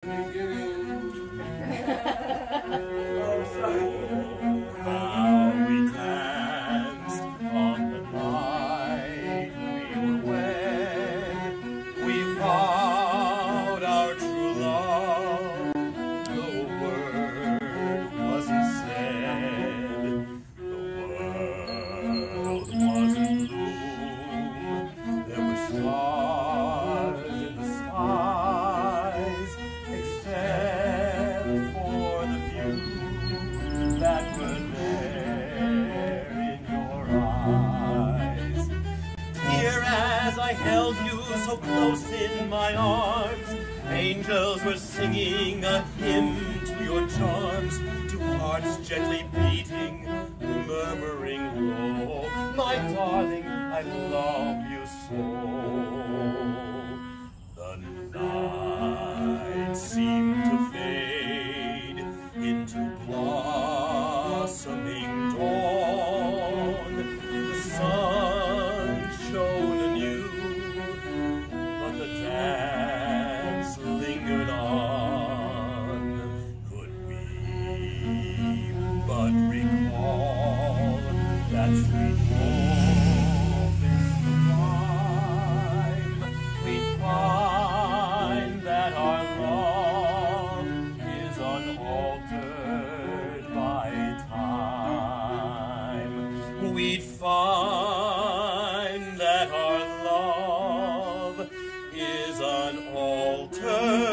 Angels were singing a hymn to your charms, to hearts gently beating, murmuring low, my darling, I love you so. The night seemed to fade into blossoming dawn. The sun shone anew, but the dance lingered on. Could we but recall that sweet moment in time, we'd find that our love is unaltered by time. We'd find that our love is unaltered